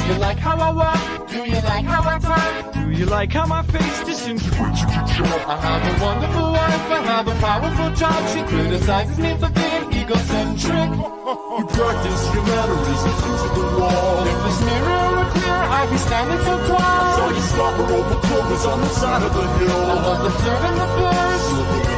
you like how I walk? Do you like how I talk? Do you like how my face disintegrates you to chalk? I have a wonderful wife, I have a powerful job. She criticizes me for being egocentric. You practice your mannerisms into the wall. If this mirror were clear, I'd be standing so tall. So you stop her over clovers on the side of the hill. I was observing the birds.